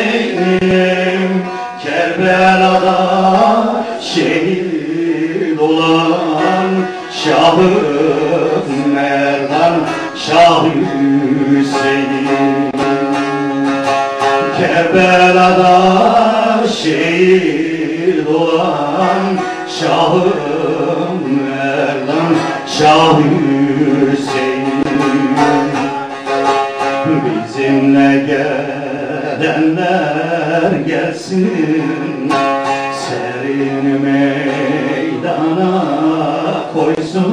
Hüseyin'im Kerbela'da şehit olan Şah-ı Merdan Şah Hüseyin. Kerbela'da şehit olan Şah-ı Merdan Şah Hüseyin. Bizimle gelenler gelsin, serin meydana koysun.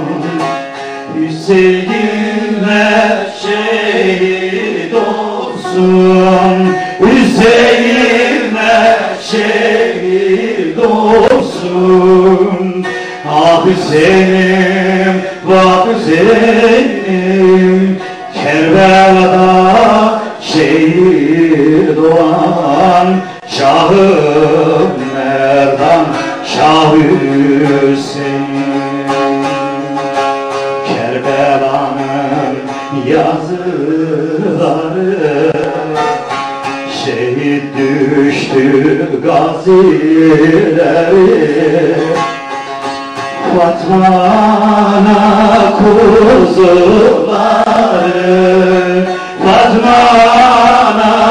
Hüseyin'le şehit olsun, Hüseyin'le şehit olsun. Ah Hüseyin'im, vah Hüseyin'im Kerbela'da şehit olan Şah-ı Merdan Şah Hüseyin. Kerbela'nın yazıları şehit düştü gazileri. Fatma'na kuzuları, Fatma'na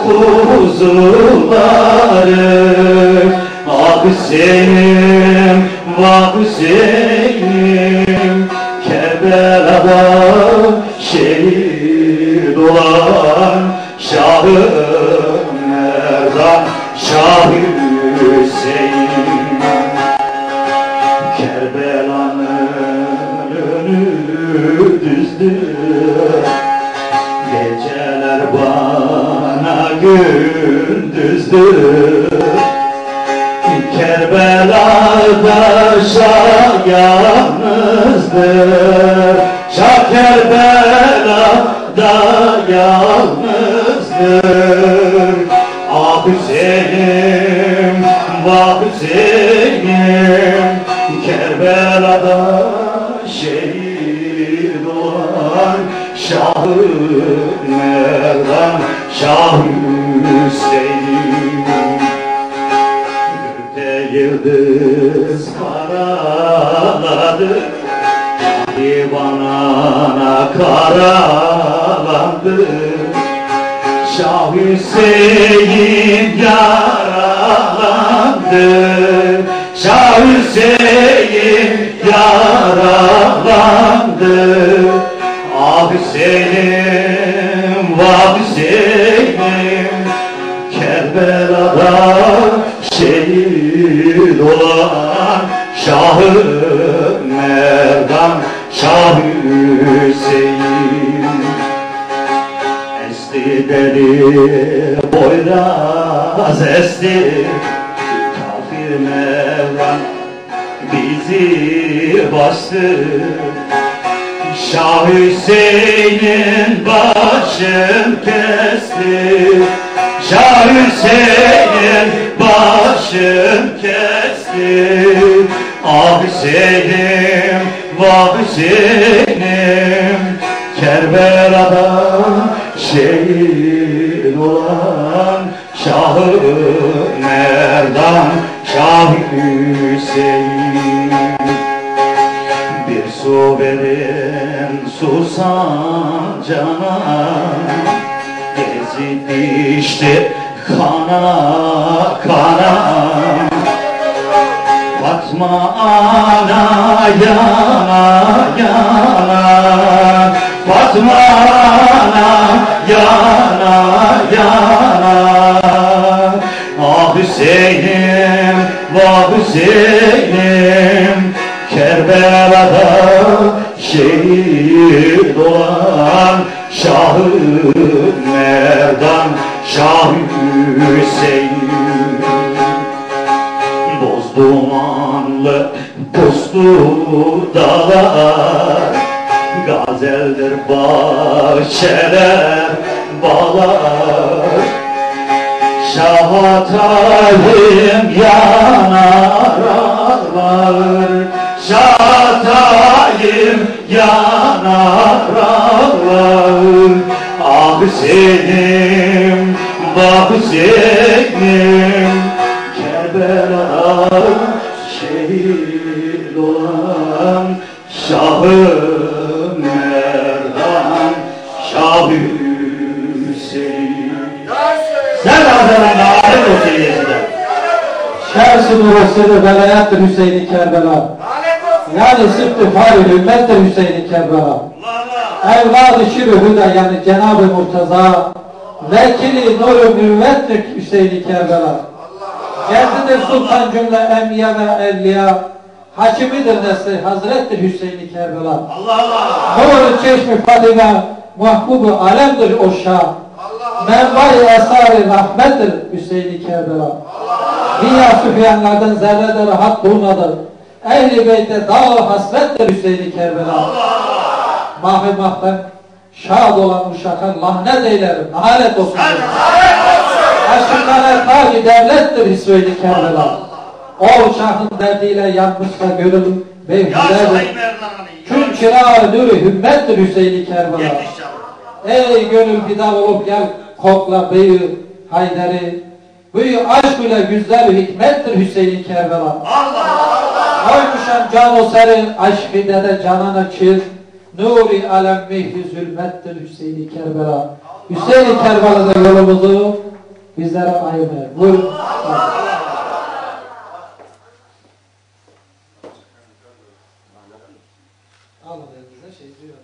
kuzuları. Ah Hüseyin'im, vah Hüseyin'im Kerbela'da şehit olan Şah-ı Merdan Şah Hüseyin. Kerbela'nın önü düzdür, geceler bana gündüzdür. Kerbela'da Şah yalnızdır, Şah Kerbela'da yalnızdır. Ah Hüseyin'im, vah Hüseyin'im Kerbela'da şehit olan Şah-ı Merdan Şah Hüseyin. Gökte yıldız karaladı, divanana karalandı. Şah Hüseyin yaralandı, Şah Hüseyin yaralandı. Ah Hüseyin'im, vah Hüseyin'im Kerbela'da şehit olan Şah-ı Merdan Şah Hüseyin. Esti deli boyraz esti, kafir Mevlam bizi bastı. Şah Hüseyin'in başını kesti, Şah Hüseyin'in başını kesti. Ah Hüseyin'im, vah Hüseyin'im Kerbela'da şehit olan Şah-ı Merdan Şah Hüseyin. Bir su verin susam cana, gezip içti kana kana. Fatma ana yana yana, Fatma ana yana yana. Ah Hüseyin'im, vah Hüseyin'im Kerbela'da şehit olan Şah-ı Merdan Şah Hüseyin. Boz dumanlı puslu dağlar, gazeldir bahçeler bağlar. Şah Hatay'ım yanar ağlar, Şah Hatay'ım yanar ağlar. Ah Hüseyin'im, Baba Hüseyin'im Kerbela'da şehit olan Şah-ı Merdan Şah Hüseyin. Sen Hazretlerine alet olsun Yezid'e. Şers-i Nurası velayattır Hüseyin-i Kerbela. Yani sıftı fâil ümmettir Hüseyin-i Kerbela. Evlad-ı şir-i hüda yani Cenab-ı Murtaza vekili nur-u mürvettir Hüseyin-i Kerbela. Geldidir sultan cümle enbiya ve evliya. Hakimidir nesli Hazrettir Hüseyin-i Kerbela. Allah Allah. Nur-u çeşmi Fadime mahbub-u alemdir o şah. Menba-i esar-ı rahmettir Hüseyin-i Kerbela. Dünya süfyanlardan zerrede rahat bulmadı. Ehl-i beyte dağ hasrettir Hüseyin-i Kerbela. Mahvi mahvem şad olan uşaklar lahnet eylerim. Nalet olsun. Aşkınlara tabi devlettir Hüseyin-i Kerbela. O şahın derdiyle yanmışsa gönül beyhudedir. Kün çırağı nürü hümmettir Hüseyin-i Kerbela. Ey gönül fida olup gel kokla beyi Haydar'ı. Büyü aşk ile güzel hikmettir Hüseyin-i Kerbela. Koymuşam can o serin aşk de canana çiz. Nuri alem mehri zulmettir Hüseyin-i Kerbela. Hüseyin-i Kerbela'da yolumuzu bizlere ayırmayın. Buyurun. Alın elinize şey diyorum.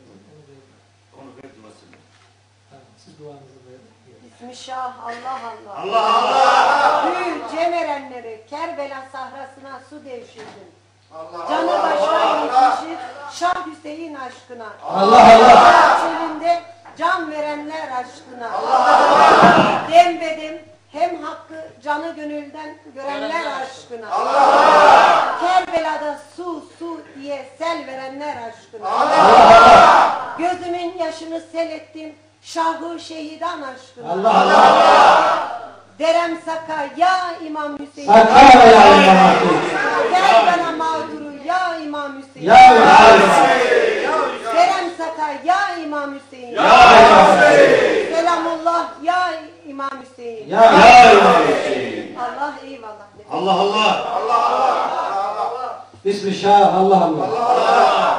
Siz duanızı verin. Bismillah, Allah Allah. Allah Allah. Büyük cemerenleri Kerbela sahrasına su devşirdin. Canı başına yetmişir Şah Hüseyin aşkına. Allah Allah. Çölünde can verenler aşkına. Allah. Dembedem hem hakkı canı gönülden görenler aşkına. Allah. Kerbela'da su diye sel verenler aşkına. Allah. Gözümün yaşını sel ettim Şahı şehidan aşkına. Allah Allah. Derem saka ya İmam Hüseyin. Saka ya İmam Hüseyin. Gel bana mağduru ya İmam Hüseyin. Ya İmam Hüseyin. Derem saka ya İmam Hüseyin. Ya İmam Hüseyin. Selamullah ya İmam Hüseyin. Ya İmam Hüseyin. Allah eyvallah. Allah Allah. Bismillah Allah Allah.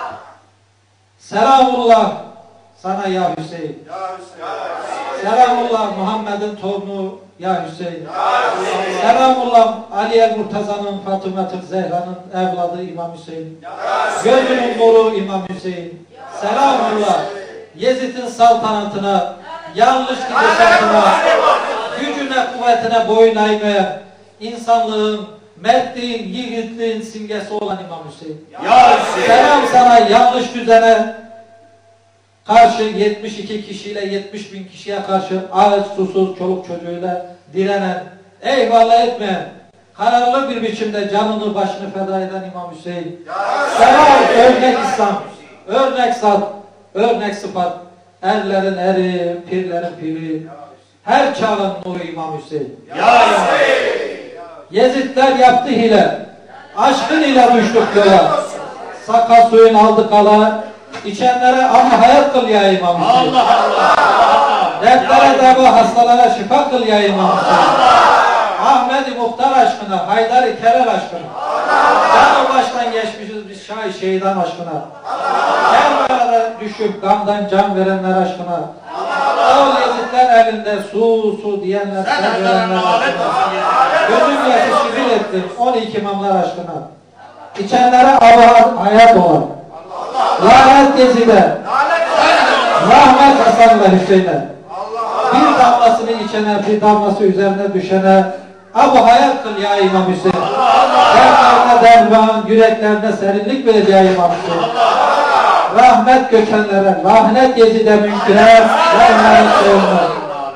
Selamullah sana ya Hüseyin. Selamullah Muhammed'in torunu ya Hüseyin. Selamullah Ali el-Murtaza'nın Fatıma-tı Zehra'nın evladı İmam Hüseyin. Gözünün nuru İmam Hüseyin. Selamullah Yezid'in saltanatına, yanlış gidişatına, gücüne kuvvetine boyun eğmeye, insanlığın, mertliğin, yiğitliğin simgesi olan İmam Hüseyin. Ya Hüseyin. Selam sana yanlış düzene karşı 72 kişiyle 70.000 kişiye karşı aç susuz çoluk çocuğuyla direnen, eyvallah etmeyen, kararlı bir biçimde canını başını feda eden İmam Hüseyin. Selam örnek İslam, örnek zat, örnek sıfat, erlerin eri, pirlerin piri, her çağın nuru İmam Hüseyin. Ya Hüseyin. Yezidler yaptı hile, aşkın ile düştük yola, sakal suyun aldı kala, İçenlere ama hayat kıl ya İmam Hüseyin. Allah Allah. Dertlere deva hastalara şifa kıl ya İmam Hüseyin. Ahmet-i Muhtar aşkına, Haydar-ı Kerer aşkına. Canı baştan geçmişiz biz Şah-ı Şehidan aşkına. Kerbela'da düşüp gamdan can verenler aşkına. O Yezidler elinde su diyenler, sen verenler aşkına. Gözüm yaşı şirin ettim 12 imamlar aşkına. İçenlere ama hayat olan. Lanet Yezid'e, rahmet Hasan ve Hüseyin'e, bir damlasını içene, bir damlası üzerine düşene, Abu hayat kıl ya İmam Hüseyin. Kalplerine derman, yüreklerine serinlik ver ya İmam Hüseyin. Rahmet göçenlere, lanet Yezid'e münkire, rahmet sevenler.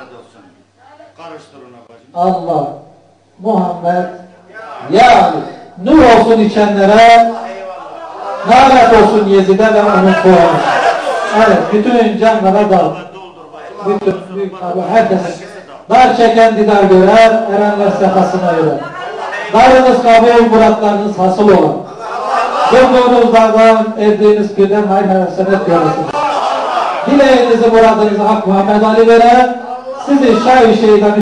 Allah, Muhammed, ya Ali, nur olsun içenlere, lanet olsun Yezid'e ve onun soğanı. Evet, bütün canlara dal. Bütün büyük tabi herkese. Dar çeken didar görer, erenler sefasına örer. Darınız kabul, muratlarınız hasıl olan. Durduğunuz dağdan, erdiğiniz birden hayır hasenet görürsünüz. Dileğinizi, muradınızı Hak Muhammed Ali veren, Sizi Şah-ı Şeydan